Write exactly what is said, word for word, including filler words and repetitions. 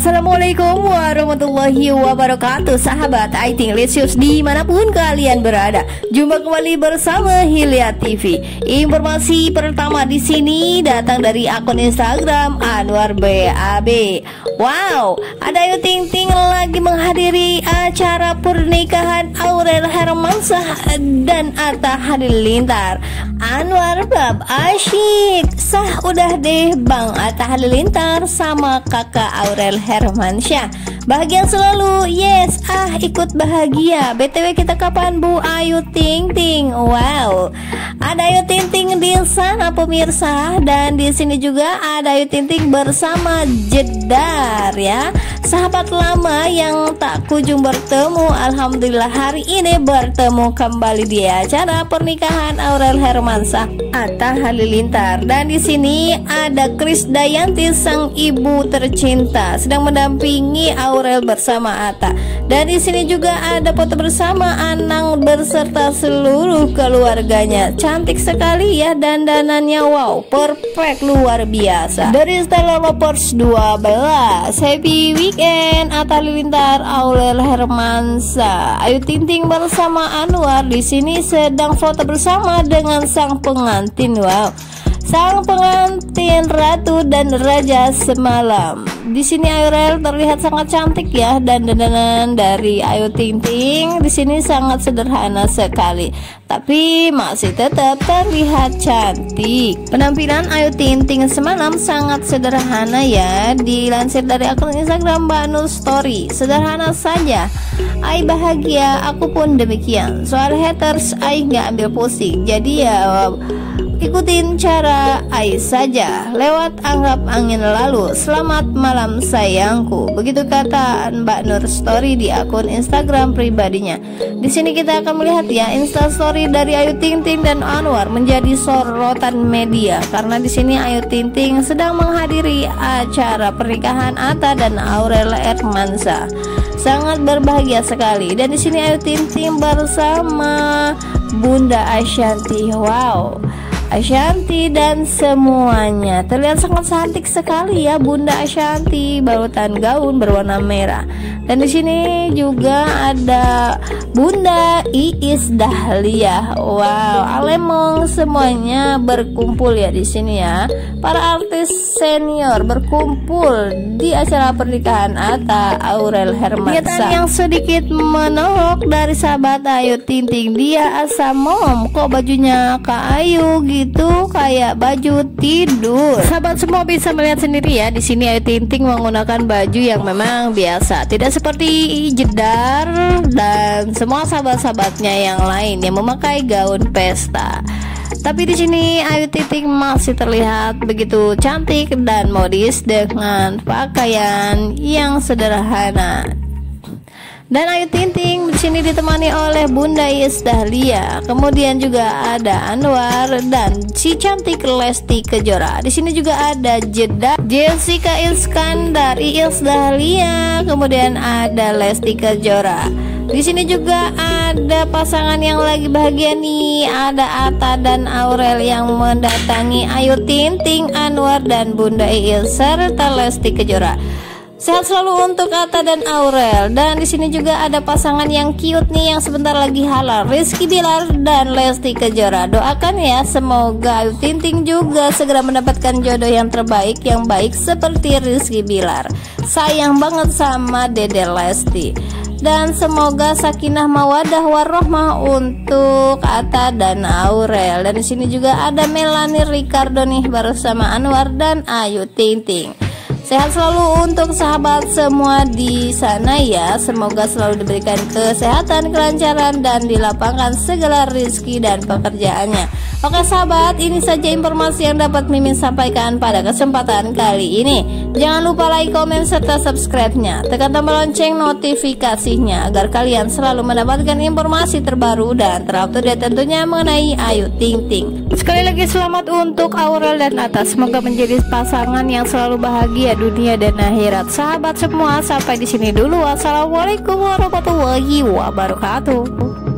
Assalamualaikum warahmatullahi wabarakatuh. Sahabat I Think Licious dimanapun kalian berada, jumpa kembali bersama Hilya T V. Informasi pertama di sini datang dari akun Instagram Anwar B A B. Wow, ada Ayu Ting Ting lagi menghadiri acara pernikahan Aurel Hermansyah dan Atta Halilintar. Anwar bab asyik, sah udah deh Bang Atta Halilintar sama kakak Aurel Hermansyah. Bahagia selalu, yes, ah ikut bahagia. B T W kita kapan Bu Ayu Ting Ting? Wow, ada Ayu Ting Ting di sana pemirsa, dan di sini juga ada Ayu Ting Ting bersama Jedar ya. Sahabat lama yang tak kunjung bertemu, alhamdulillah hari ini bertemu kembali di acara pernikahan Aurel Hermansyah Atta Halilintar. Dan di sini ada Krisdayanti sang ibu tercinta sedang mendampingi Aurel bersama Atta. Dan di sini juga ada foto bersama Anang berserta seluruh keluarganya. Cantik sekali ya dandanannya, wow, perfect luar biasa. Dari Stella Lovers dua belas, happy weekend Atta Halilintar, Aurel Hermansyah. Ayu Ting Ting bersama Anwar di sini sedang foto bersama dengan sang pengantin. Wow, sang pengantin ratu dan raja semalam. Di sini Aurel terlihat sangat cantik ya, dan dandanan dari Ayu Ting Ting di sini sangat sederhana sekali, tapi masih tetap terlihat cantik. Penampilan Ayu Ting Ting semalam sangat sederhana ya, dilansir dari akun Instagram Mbak Nur Story. Sederhana saja, Ai bahagia, aku pun demikian. Soal haters Ai nggak ambil pusing, jadi ya ikutin cara Ai saja, lewat anggap angin lalu. Selamat malam sayangku, begitu kata Mbak Nur Story di akun Instagram pribadinya. Di sini kita akan melihat ya Insta Story dari Ayu Ting Ting dan Anwar menjadi sorotan media karena di sini Ayu Ting Ting sedang menghadiri acara pernikahan Atta dan Aurel Hermansyah. Sangat berbahagia sekali. Dan di sini Ayu Ting Ting bersama Bunda Ashanti. Wow, Ashanti dan semuanya terlihat sangat cantik sekali ya. Bunda Ashanti balutan gaun berwarna merah. Dan di sini juga ada Bunda Iis Dahlia. Wow, Alemong semuanya berkumpul ya di sini ya. Para artis senior berkumpul di acara pernikahan Atta Aurel Hermansyah. Yang sedikit menolak dari sahabat Ayu Ting Ting, dia asam mom, kok bajunya Kak Ayu gitu kayak baju tidur. Sahabat semua bisa melihat sendiri ya, di sini Ayu Ting Ting menggunakan baju yang memang biasa, tidak seperti Jedar dan semua sahabat-sahabatnya yang lain yang memakai gaun pesta. Tapi di sini Ayu Ting Ting masih terlihat begitu cantik dan modis dengan pakaian yang sederhana. Dan Ayu Ting Ting di sini ditemani oleh Bunda Iis Dahlia, kemudian juga ada Anwar dan si cantik Lesti Kejora. Di sini juga ada Jedar, Jessica Iskandar, Iis Dahlia, kemudian ada Lesti Kejora. Di sini juga ada pasangan yang lagi bahagia nih, ada Atta dan Aurel yang mendatangi Ayu Ting Ting, Anwar dan Bunda Iis serta Lesti Kejora. Sehat selalu untuk Atta dan Aurel. Dan di sini juga ada pasangan yang cute nih yang sebentar lagi halal, Rizky Bilar dan Lesti Kejora. Doakan ya, semoga Ayu Ting Ting juga segera mendapatkan jodoh yang terbaik, yang baik seperti Rizky Bilar. Sayang banget sama Dede Lesti. Dan semoga sakinah mawadah warohmah untuk Atta dan Aurel. Dan di sini juga ada Melanie Ricardo nih bersama Anwar dan Ayu Ting Ting. Sehat selalu untuk sahabat semua di sana ya. Semoga selalu diberikan kesehatan, kelancaran, dan dilapangkan segala rezeki dan pekerjaannya. Oke sahabat, ini saja informasi yang dapat Mimin sampaikan pada kesempatan kali ini. Jangan lupa like, komen, serta subscribe-nya. Tekan tombol lonceng notifikasinya agar kalian selalu mendapatkan informasi terbaru dan terupdate tentunya mengenai Ayu Ting Ting. Sekali lagi selamat untuk Aurel dan Atta. Semoga menjadi pasangan yang selalu bahagia dunia dan akhirat. Sahabat semua, sampai di sini dulu. Wassalamualaikum warahmatullahi wabarakatuh.